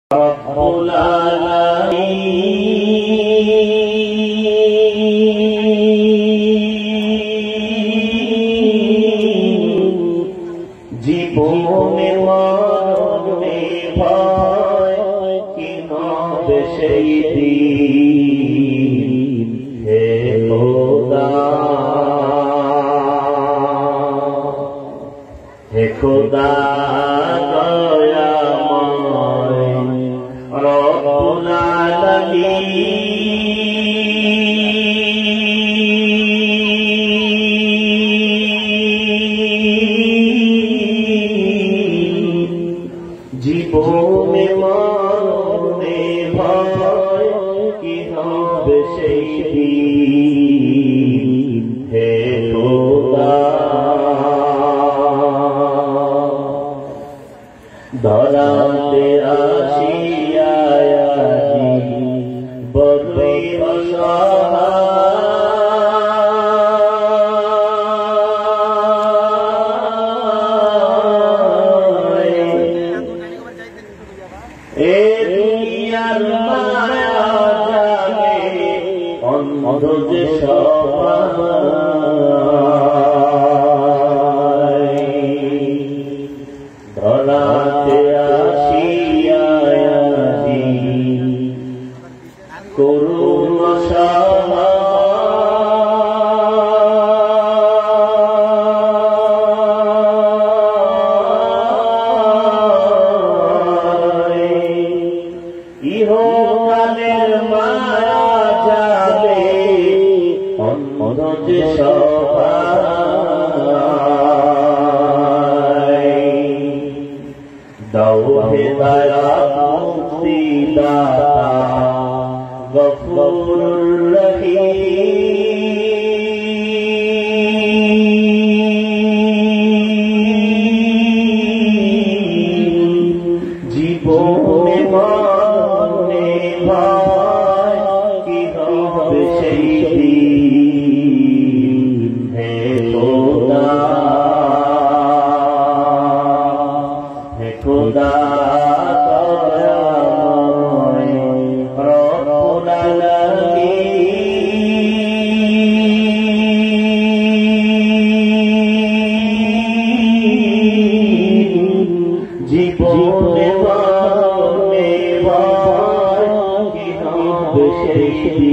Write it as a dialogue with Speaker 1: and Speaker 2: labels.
Speaker 1: রব্বুল আলামিন জীবনে মরণে ভয় কি হবে সেই দিন হে খোদা হে খোদা রব্বুল আলামিন জীবনে মরণে ভয় কি হবে সেই দিন হে খোদা ধরাতে আসিয়া বড়ই অসহায় এ দুনিয়ার মায়া জানে অন্ধ যে সবাই ধরাতে আসিয়া করুণ ইহকালের মায়া যাবে অন্ধ যে সবাই দাও হেদায়াত মুক্তি দাতা গফুর রহিম জীবনে মরণে ভয় কি হবে সেই দিন হে খোদা হে খোদা দয়াময় রব্বুল আলামিন জীবনে মরণে ভয় কি হবে সেই